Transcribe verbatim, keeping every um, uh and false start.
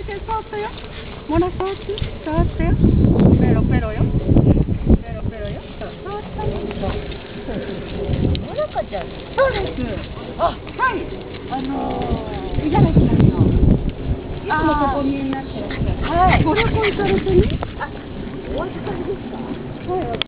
け触ったよ。モナ触って、触ったよ。ペロペロよ。ペロペロよ。触ったよ。モナカちゃん。そうです。あ、はい。あのー、五十嵐さんの。いつもここにいらっしゃって。はい。ご旅行行かれてね。あ、お預かりですか。はい。